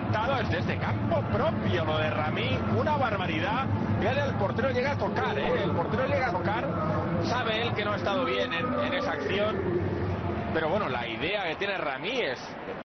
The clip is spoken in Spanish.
intentado es desde campo propio lo de Ramí, una barbaridad. Fíjate, el portero llega a tocar, el portero llega a tocar, sabe él que no ha estado bien en esa acción, pero bueno, la idea que tiene Ramí es